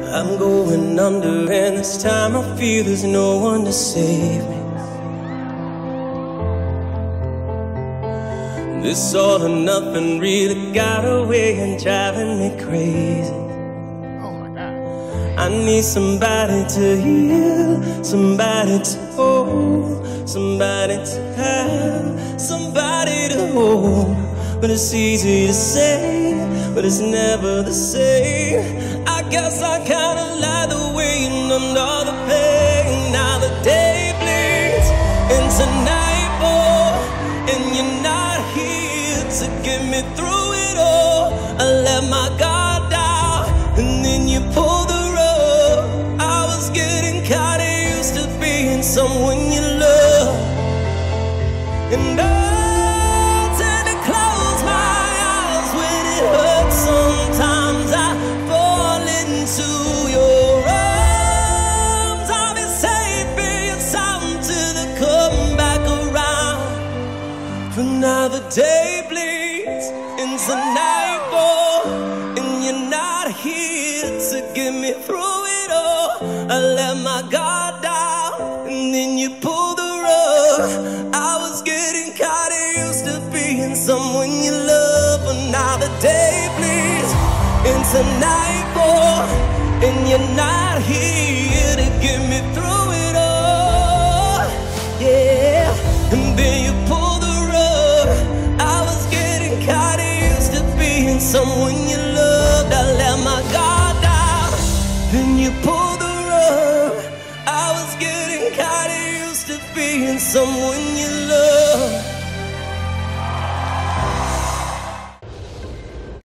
I'm going under, and this time I feel there's no one to save me. This all or nothing really got away and driving me crazy. Oh my God. I need somebody to heal, somebody to hold, somebody to have, somebody to hold. But it's easy to say, but it's never the same. I guess I kinda like the weight under the pain. Now the day bleeds into nightfall, and you're not here to get me through it all. I let my guard down, and then you pulled the rug. I was getting kinda used to being someone you love, and I tend to close my eyes when it hurts. Sometimes I fall into your arms. I'll be safe in time till they come back around. But now the day bleeds into nightfall, and you're not here to get me through it all. I let my guard down, and then you pulled the rug. I was getting kinda used to being someone you love. But now the day bleeds into nightfall, and you're not here to get me through it all. Yeah, and then you pulled the rug. I was getting kinda used to being someone you loved. I let my guard down, then you pulled the rug. I was getting kinda used to being someone you love.